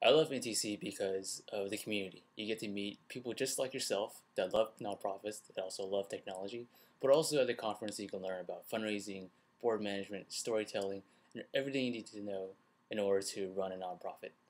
I love NTC because of the community. You get to meet people just like yourself that love nonprofits, that also love technology, but also at the conference you can learn about fundraising, board management, storytelling, and everything you need to know in order to run a nonprofit.